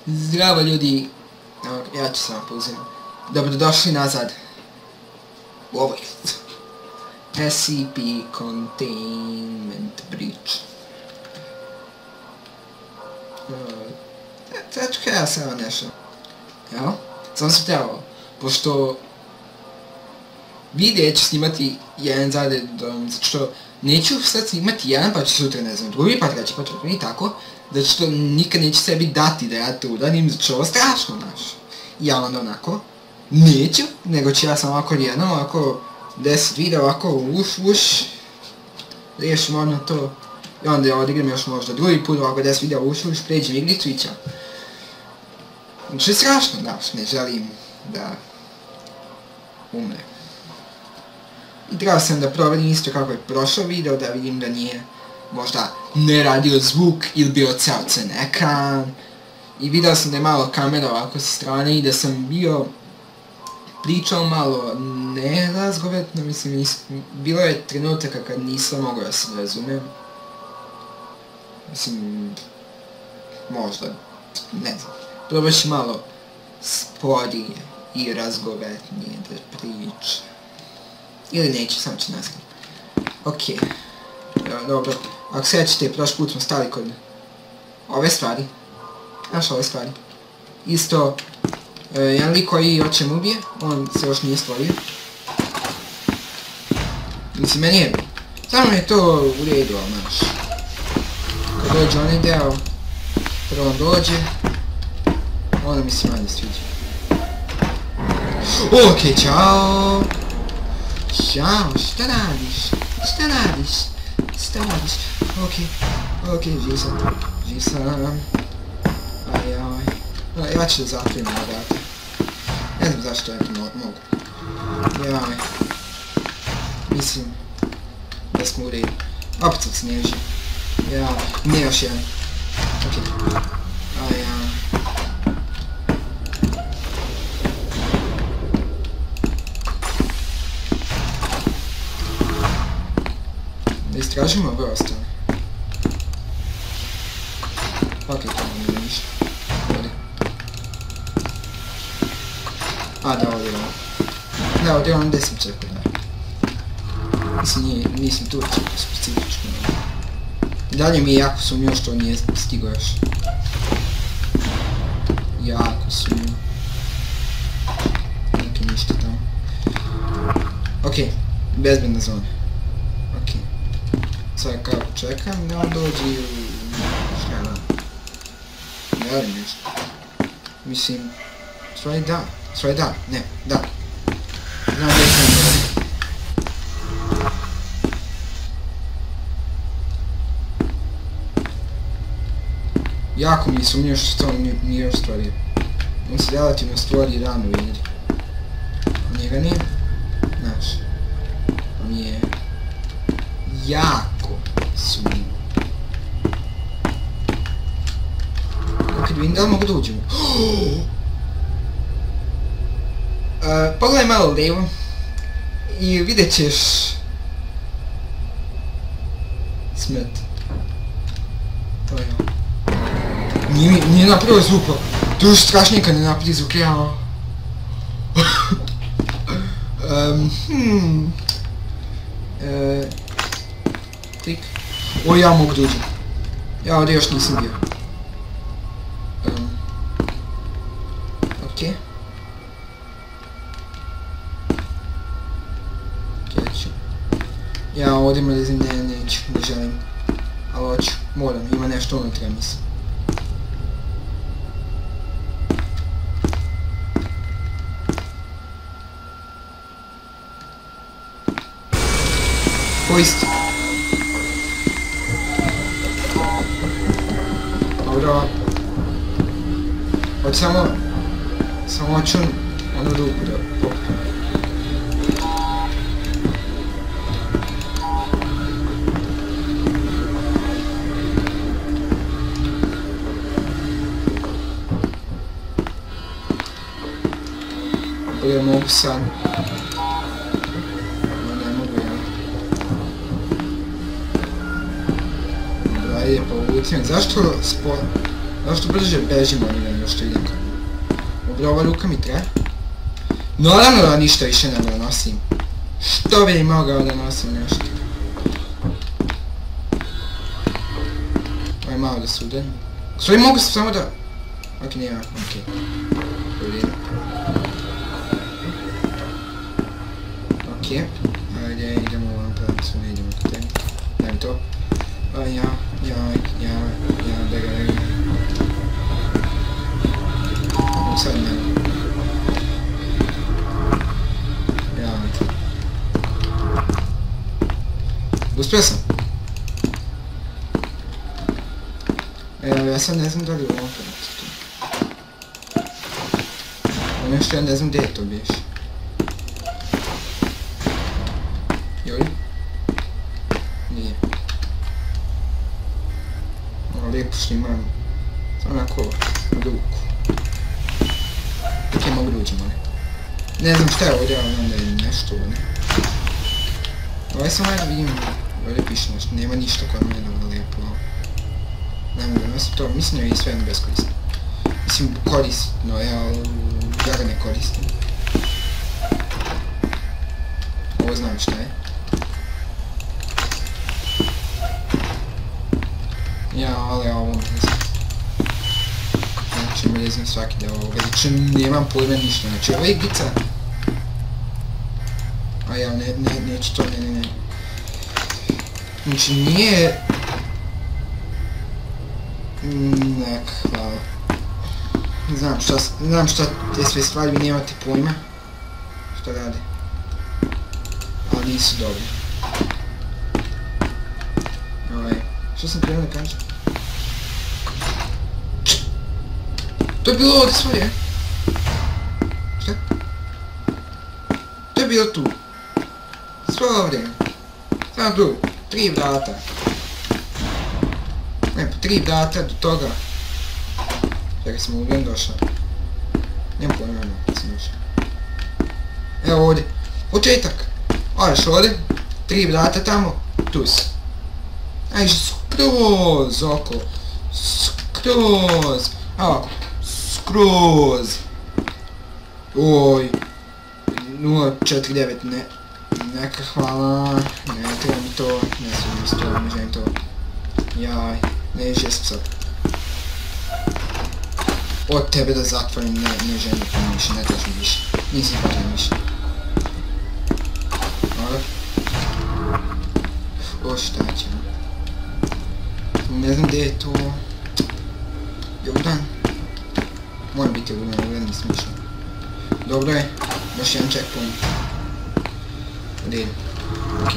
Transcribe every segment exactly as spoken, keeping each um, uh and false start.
Zdravo ljudi, ja ću samo pauziram. Dobrodošli nazad u ovaj S C P Containment Breach. Sad ću ja samo nešto. Evo, sam se trebao, pošto videa ću snimati jedan zaredom, zato što neću sad snimati jedan pa ću sutra ne znam drugi pa treći pa četvrti i tako, zato što nikad neću sebi dati da ja to uradim, zato što ovo strašno naš. Ja onda onako, neću, nego ću ja sam ovako jedno, ovako deset videa, ovako uš uš, riješim ono to, i onda ja odigram još možda drugi put, ovako deset videa uš uš, pređem igricu i ćao. Znači je strašno, znaš, ne želim da umrem. I trebao sam da proverim isto kako je prošao video, da vidim da nije možda ne radio zvuk ili bio ceo crn ekran. I vidio sam da je malo kamera ovako sa strane i da sam bio pričao malo nerazgovetno, mislim, bilo je trenutaka kad nisam mogao da se razumem. Mislim, možda, ne znam, probat ću malo sporije i razgovetnije da pričam. Ili neću, samo ću nastaviti. Okej. Dobro, ako sjećate, prošli put smo stali kod ove stvari. Znaš ove stvari. Isto, jedan lik koji hoće me ubije, on se još nije stvorio. Mislim, meni je, samo je to u redu, ali znaš. Kad dođe onaj deo, prvo on dođe, onda mi se manje sviđa. Okej, čao! Ćao, šta radiš? Šta radiš? Šta radiš? Okej, okej, živ sam, živ sam. Aj, aj. Ja ću da zatvorim ova vrata. Ne znam zašto ja to mogu. Jeva me. Mislim da smo u redu. Opet sam snježi. Ja, ne još jedan. Okej. Aj, aj. Istražimo ove ostane. Ok, to nije ništa. Ovdje. A, da, ovdje je ovo. Da, ovdje je ono gdje sam čekao, da. Mislim, nisam tu čekao specifično. Dalje mi je jako sumnio što nije stigao još. Jako sumnio. Neke ništa tamo. Ok, bezbedna zona. Sad kako čekam da on dođe u... šta da... ne radim nešto. Mislim... stvari da, stvari da, ne, da. Znam gdje sam da... jako mi je sumnio što on nije još stvorio. On se relativno stvori rano u igri. A njega nije? Znaš. On je... jako sumnjivo. Kad vidim da li mogu da uđem. Pogledaj malo lijevo i vidjet ćeš smrt. To je ovo. Nije napravio zvuka. To je još strašnije kad ne napravi zvuk, ja. Hmm... Klik. O, ja mogu da uđem. Ja ovdje još nisam bio. Um, ok. Ok, ću. Ja ovdje mrzim, ne, neću, ne želim. Ali hoću, moram, ima nešto unutra, mislim. Poisti. Dobro. Hoć samo... samo hoću onu ruku da popnem. Bolje mogu sad. Ne mogu ja. Ajde, povucim. Zašto spo... Zašto brže bežimo nego što idem? Dobro, ova luka mi treba. Naravno da ništa više ne da nosim. Što bi mogao da nosim nešto? Ovo je malo da se udarim. Sve mogu samo da... Ok, nije ovako, ok. Uvijem. Ok. Ajde, idemo u ovom pravcu, ne idemo kod tebi. Daj mi to. A ja, ja, ja, ja, bega, bega. Sad ne. Ja. Uspio sam. Evo, ja sad ne znam da li u ovom pravcu tu. Ono što ja ne znam gdje je to biješ. Joj? Nije. Ovo lijepo što imam. Samo onako ruku. Ok, mogu da uđem, ali. Ne znam šta je ovdje, ali znam da je nešto ovdje. Ovaj sam ajde vidim. Ovdje piše nešto, nema ništa kod mene ovdje lijepo. Ne mogu da nosim to, mislim da je sve jedno beskorisno. Mislim korisno, ja ja ga ne koristim. Ovo znam šta je. Ja, ali ovo ne znam. Znači, ne znam svaki deo ovoga, znači nemam pojma ništa, znači ovo je igrica. A ja, ne, ne, neću to, ne, ne, ne. Znači nije... Nek, hvala. Znam šta, znam šta te sve stvari, vi nemate pojma šta rade. Ali nisu dobri. Ovaj, što sam prema da kažem? To je bilo ovdje svoje. Šta? To je bilo tu. Sve ovdje. Samo tu. Tri vrata. Ne, po tri vrata do toga. Čekaj, sam uvijek došao. Nijem pojma, ne, sam došao. Evo ovdje. Početak. Odeš ovdje. Tri vrata tamo. Tu si. Ajde, skroz oko. Skroz. Ovako. Skroz. Oj. nula četiri devet, ne. Neka, hvala. Ne, treba mi to. Ne sviđa mi se to, ne želim to. Jaj. Ne, jesam sad. Od tebe da zatvorim, ne, ne želim to više, ne tražim više. Nisi potrebno više. Hvala. O, šta ćemo? Ne znam gdje je to... Jordan? Moram biti Jordan, Jordan nisam išao. Dobro je, još jedan checkpoint. Gdje idem? Ok.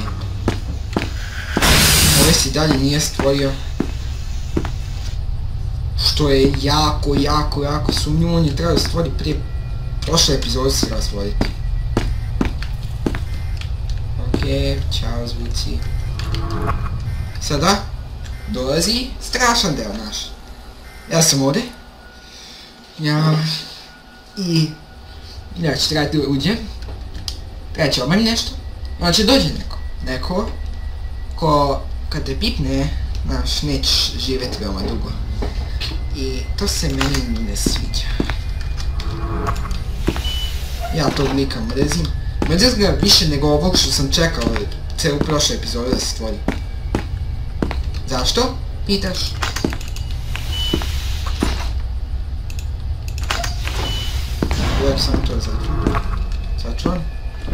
Ove si dalje nije stvorio. Što je jako, jako, jako sumnjivo, on je trebao stvoriti prije prošle epizode se treba stvoriti. Ok, čao zvuci. Sada dolazi strašan deo naš. Ja sam ovdje. Ja... I... Ja ću trebati da uđem. Treba će obaviti nešto. I onda će dođe neko. Neko... Ko... Kad te pipne, znaš, nećeš živjeti veoma dugo. I to se meni ne sviđa. Ja tog lika mrzim. Mrzim ga više nego ovog što sam čekao celu prošle epizode da se stvori. Zašto? Pitaš? Ja ću samo to začuvam. Začuvam?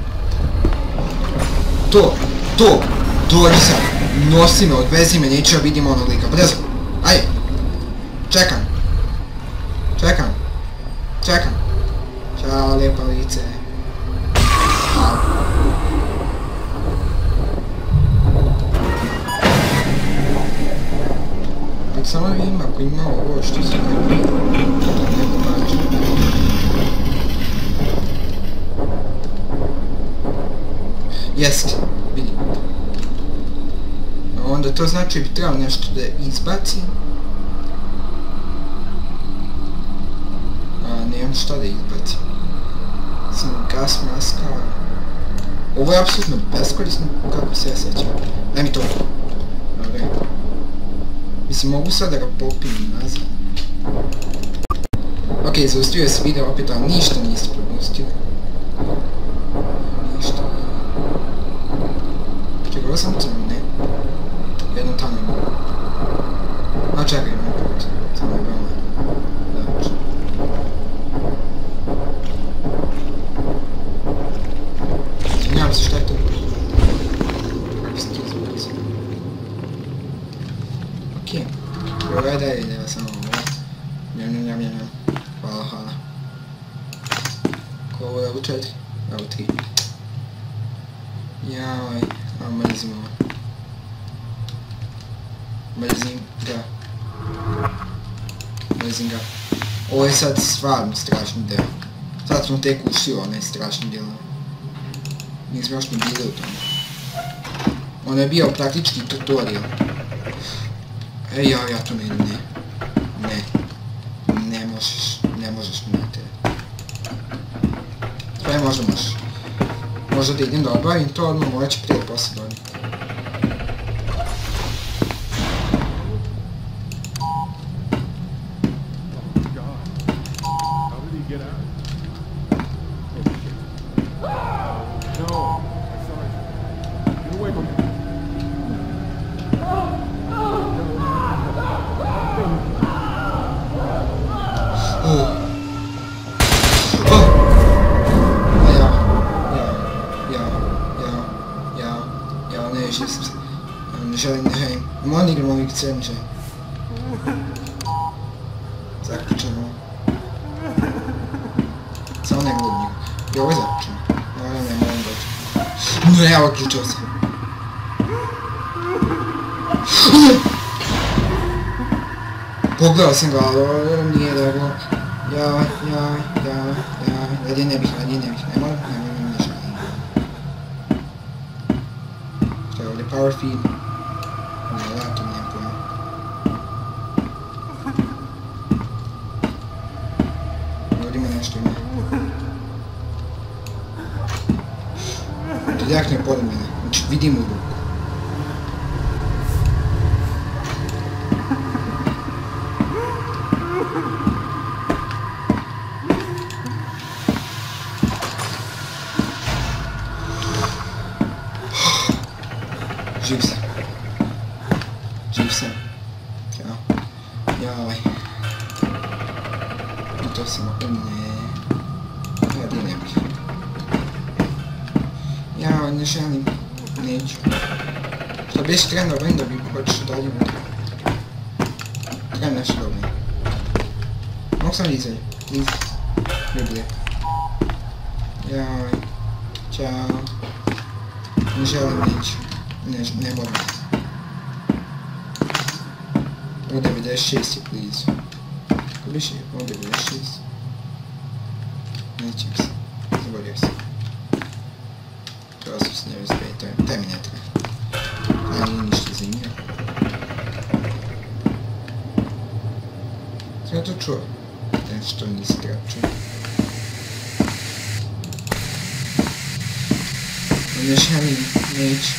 To! To! Dođi sad! Nosi me, odvezi me, neću ja vidim onog lika. Brzo! Ajde! Čekam. Čekam. Čekam. Ćao, lijepa lice. Au. Nek samo vidim ako ima ovo što se ne vidi. Neko pače. Jest, vidim. Onda to znači bi trebalo nešto da izbacim. Nemam šta da izbacim. Sam gas maska. Ovo je apsolutno beskorisno, kako se ja sjećam. Daj mi to. Dobre. Mislim, mogu sad da ga popim nazad. Ok, zaustavio se video opet, ali ništa niste propustili. Ništa. Čekaj, sam crno, ne? Jedno tamo ima. A čekaj, ima put. Samo je veoma. Znači. Zanimam se šta je to. Kako sam to zapisao. Okej. Ovo je dalje, nema samo ovo. Njam, njam, njam, njam. Hvala, hvala. Ko ovo je level četiri? Level tri. Jaj, a mrzim ovo. Mrzim ga. Mrzim ga. Ovo je sad stvarno strašni deo. Sad smo tek ušli u onaj strašni deo. Nismo još ni bili u tome. Ono je bio praktički tutorial. E, ja, ja to ne idem, ne. Ne. Ne možeš, ne možeš mi na tebe. Sve možda možeš. Možda da idem da obavim to, odmah morat će prije posle donijeti. Ne želim, ne želim. Moram igram ovih C, ne želim. Zaključeno. Samo ne gledam njega. I ovo je zaključeno. Ovo ne, moram doći. Ne, evo, ključao se. Pogledao sam ga, ali ovo nije dobro. Ja, ja, ja, ja. Radije ne bih, radije ne bih. Ne moram, ne moram, ne želim. Što je ovdje power feed? Ne, ja to nijem pojma. Ovdje ima nešto ima. To direktno je pored mene. Znači vidim u ruku. Živ sam. Živ sam. Jao. Jaj. I to sam opet ne. Radi ne bih. Jao, ne želim. Neću. Što biš krenuo ven da bi hoćeš dalje. Treba nešto dobro. Mogu sam izaj. Izaj. Ljubije. Jaj. Ćao. Ne želim, neću. Ne, ne moram. O devedeset šest je blizu. Kako biš je? O devedeset šest. Nećem se. Zaboravio sam. Kao sam se ne razbije, taj mi ne treba. A nije ništa zanimljivo. Sve to čuo. Nešto nisi treba čuo. Ne želim, neću.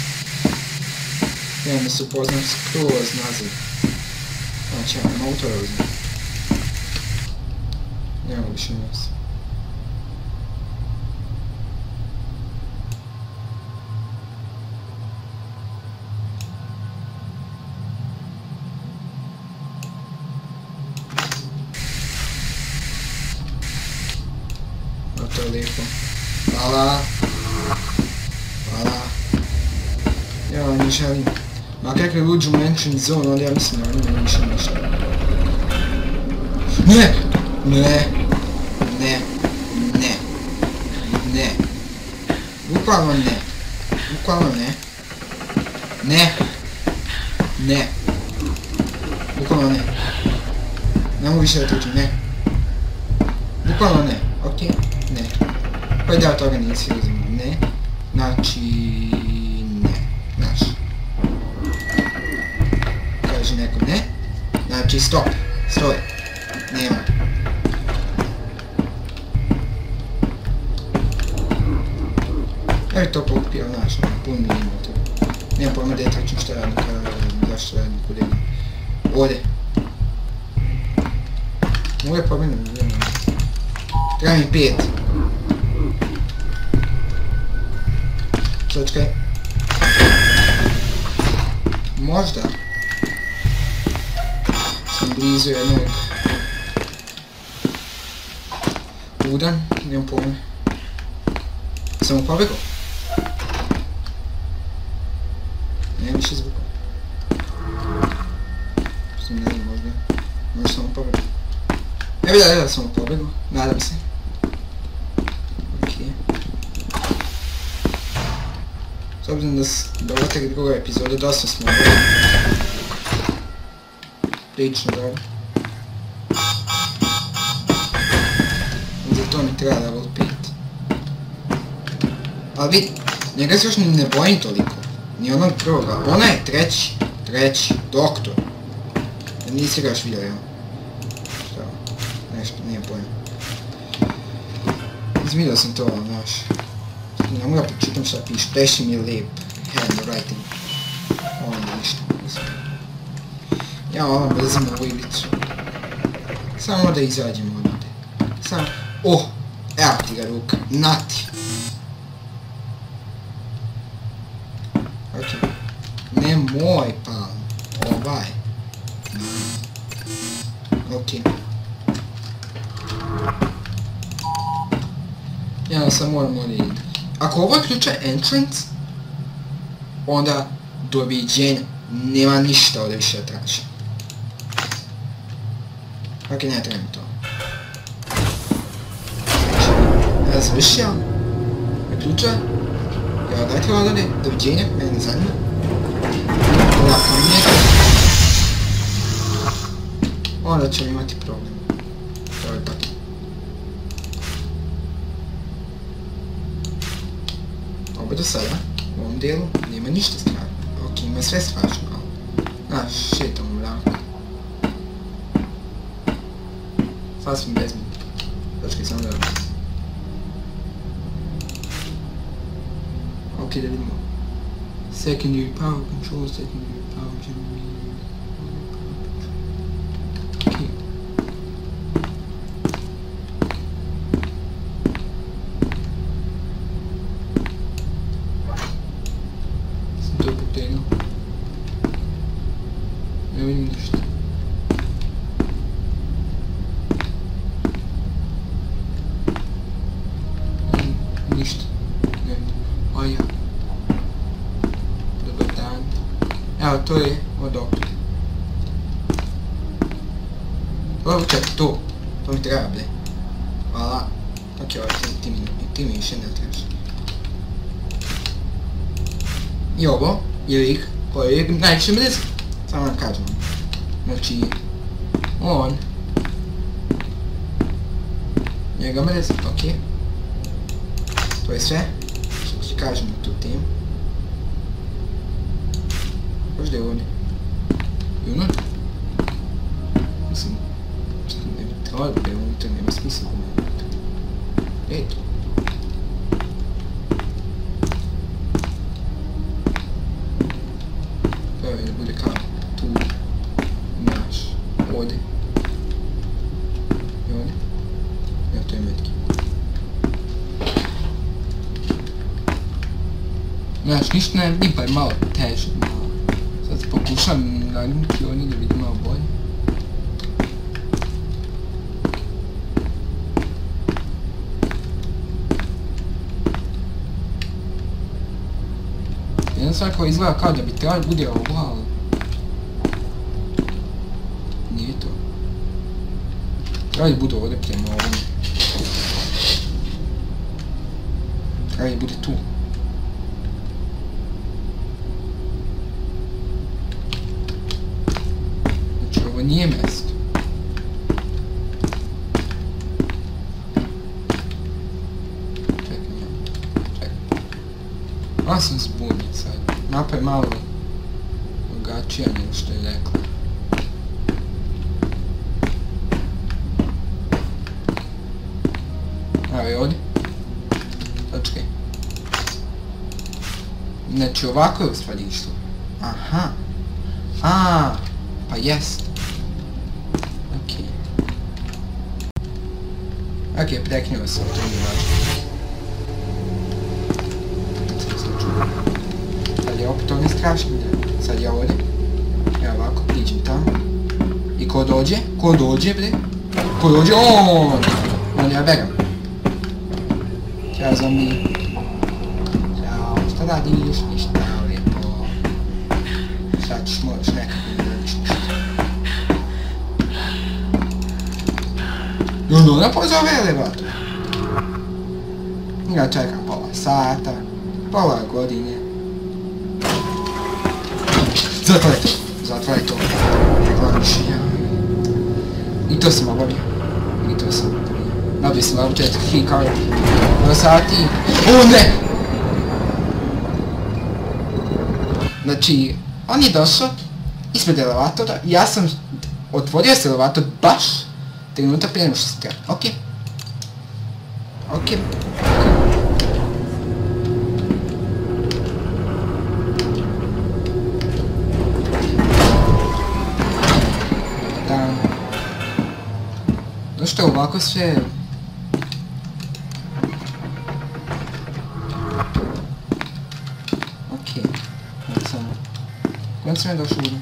Trebam da se upoznam skroz nazad. Znači, ja vam autora uzmem. Nema više nas. No to je lijepo. Hvala. Hvala. Ja ne želim. Ma kakve uđu u entrance zone, onda ja mislim da oni ne više ništa. Ne! Ne! Ne! Ne! Ne! Bukvalno ne! Bukvalno ne! Ne! Ne! Bukvalno ne! Ne mogu više da trčim, ne! Bukvalno ne! Okej? Ne! Pa da od toga nisi uzimao, ne! Znači... ne! Znaš. Kaže neko ne. Znači stop. Stoj. Nema. Ja bi to pokupio, znaš, pun minima to. Nema pojma da je trčim šta radim, zašto radim, kod jedem. Ovdje. Mogu je pobjeno, vidimo. Treba mi pet. Čekaj. Možda. Sam blizu jednog. Udan, nemam pojma. Sam mu pobegao. Nema više zvuka. Sam ne znam, možda. Možda sam mu pobegao. Evo da, evo da sam mu pobegao. Nadam se. Okej. S obzirom da ova tek druga epizoda dosta smo prilično dobro. Za to mi treba level pet. Ali vidi, njega se još ni ne bojim toliko. Ni onog prvoga. Ona je treći. Treći. Doktor. Da nisi ga još vidio, jel? Šta? Nešto, nije pojma. Izvidio sam to, znaš. Ne mogu da počitam šta piše. Preši mi je lijep handwriting. Onda ništa. Ja ovo mrzim ovu igricu. Samo da izađemo odavde. Samo... Oh! Evo ti ga ruka. Nati! Ok. Ne moj palm. Ovaj. Ok. Ja sam moram ovdje ide. Ako ovo je ključa entrance, onda doviđenja. Nema ništa ovdje više da tražim. Ok, ne trebam to. Ja završio. Je ključa. Ja dajte ovdje, doviđenja, mene ne zanima. Ovako mi je. Onda ćemo imati problem. To je tako. Ovo do sada, u ovom dijelu, nema ništa strašno. Ok, ima sve strašno, ali... Znaš, šetam u mraku. Sasvim bezmeni. Počkaj, samo da... Ok, da vidimo. Secondary power control, secondary power generator... Ok. Sam to potegnuo. Ne vidim ništa. Ništa. Ne vidim. O ja. Dobar dan. Evo, to je od doktora. Ovo čekaj, to. To mi treba, ble. Hvala. Ok, ovo ti mi, ti mi više ne trebaš. I ovo je lik koji je najviše mrzim. Samo vam kažem. Znači, on... Njega mrzim, ok. To je sve. Što ću kažem na tu temu. Možda je ovdje. I unutra. Mislim, ne bi trebalo da je unutra, nema smisla da je unutra. Eto. Evo je da bude kao tu, naš, ovdje. I ovdje. Evo to je metki. Znaš, ništa ne vidim pa je malo teže, malo. Sad pokušam nagnuti ovdje da vidim malo bolje. Jedan svako izgleda kao da bi trebalo bude ovo, ali... Nije to. Treba da bude ovdje prema ovom. Treba da bude tu. Znači ovo nije mjesto. Čekaj, čekaj. Ja sam zbunjen sad. Mapa je malo drugačija nego što je rekla. Evo je ovdje. Točkaj. Znači ovako je u stvari išlo. Aha. Aaaa. Pa jest. Okej. Ok, preknuo sam, to nije važno. Sad je opet ovdje strašno, sad je ovdje. Evo ovako, priđem tamo. I ko dođe? Ko dođe, bre? Ko dođe? On! On ja veram. Ćao, zombi. Ćao, šta radiš? Ništa, lijepo. Sad ćeš, moraš nekako da radiš ništa. I onda ona pozove elevator. Ja čekam pola sata, pola godine. Zatvoraj to, zatvoraj to. Ne gledaš ja. I to sam obavio. I to sam obavio. Nabio sam ovo četiri key card. Pola sati. O ne! Znači, on je došao ispred elevatora. Ja sam otvorio se elevator baš trenutak prije nego što se treba. Okej. Okej. Zašto je ovako sve... Okej. Okay. Samo... Kojom sam ja došao ovdje?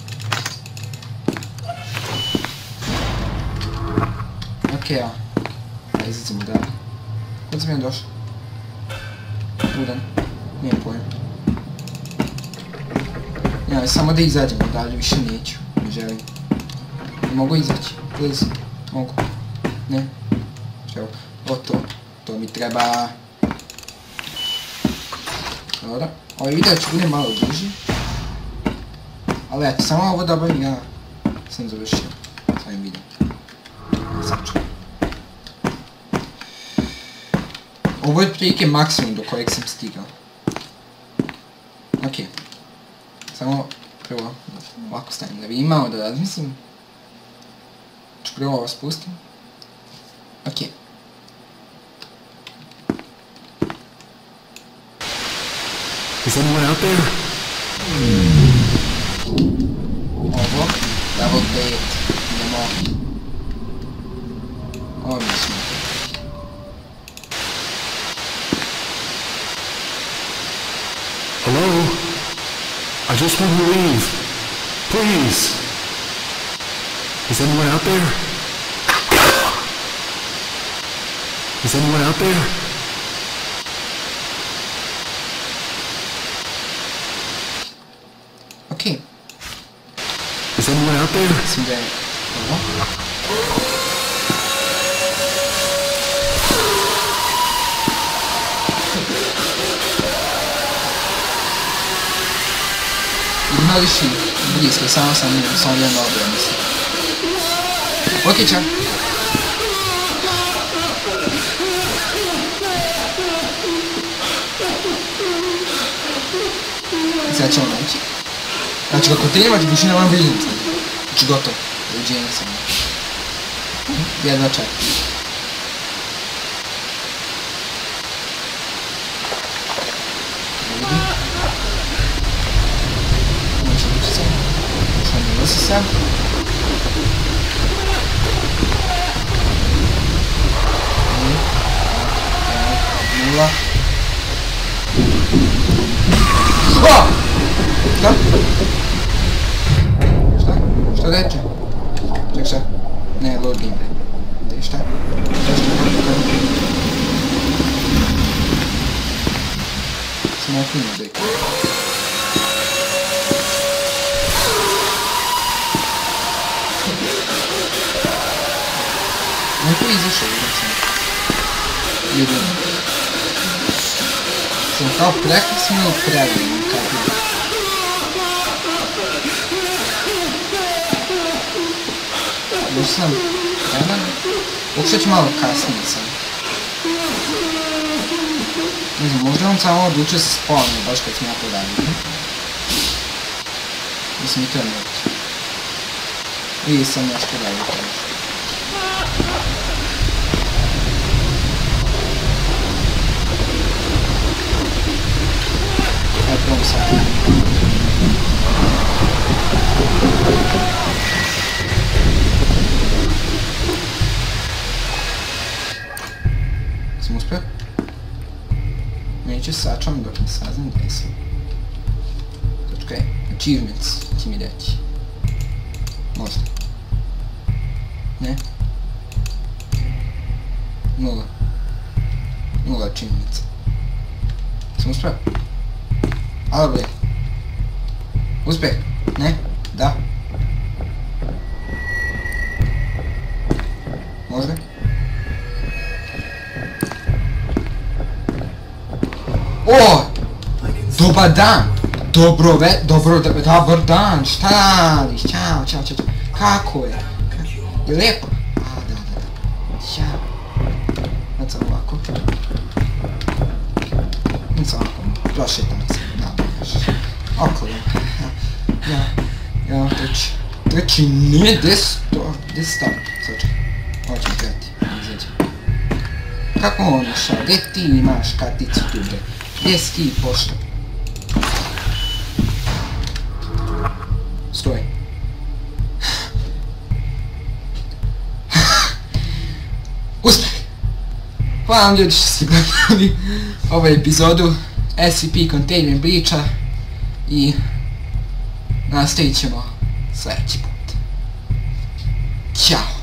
Okej, ja. Da, izađemo dalje. Kojom sam ja došao? Udan. Nije pojem. Ja, samo da izađemo dalje, više neću. Ne želim. Ne mogu izaći. Please. Mogu. Ne. Evo, o to. To mi treba. Dobro. Ovaj video će bude malo duži. Ali eto, samo ovo da obavim, ja sam završio s ovim videom. Saču. Ovo je otprilike maksimum do kojeg sam stigao. Okej. Samo prvo ovako stavim da vidim malo da razmislim. Ću prvo ovo spustim. Okej. Is anyone out there? Ovo, double date, idemo. Ovdje smo. Hello? I just want to leave. Please. Is anyone out there? Is anyone out there? Okej. Is anyone out there? Mislim da je ovo. Ignoriši blisko, samo sam sam jedan obrani se. Okej, čao. Sad ćemo naći. Znači, kako trebati dušina vam vidim. Znači, gotovo. Uđenje sam. Jedva čak. Vidim. Znači, ući sam. Ušao mi nosi sam. Nula. O! Šta? Šta? Šta reče? Ček šta? Ne, load gameplay. Gdje šta? Šta šta? Samo okvino dek. Neko je izašao, vidim sam. Jedino. Sam kao prekasno ili previjem, kako je. Još sam jedan. Pokušat ću malo kasnije sam. Ne znam, možda on samo odlučio se spavno, baš kad sam ja to radio. Mislim i to je moguće. Ili sam nešto radio to nešto. Evo prvom sad. sačuvam dok ne saznam gdje sam. Točka je. Achievements će mi reći. Možda. Ne? Nula. Nula achievements. Sam uspio? Alo bre. Uspeh? Ne? Da? Možda? O! Dobar dan! Dobro ve... Dobro... Dobar dan! Šta radiš? Ćao, čao, čao, čao. Kako je? Je lijepo? A, da, da, da. Ćao. Znači ovako. Znači ovako. Prošetam se. Da, možeš. Okolo. Ja, ja, trči. Trči, ne, des to, des stav. Sad čekaj. Hoćem krati. Izađem. Kako on išao? Gdje ti imaš karticu tu, bre? Gdje si ti pošao? Stoj. Uspeh! Hvala vam ljudi što ste gledali ovu epizodu S C P Containment Breacha i nastavit ćemo sljedeći put. Ćao!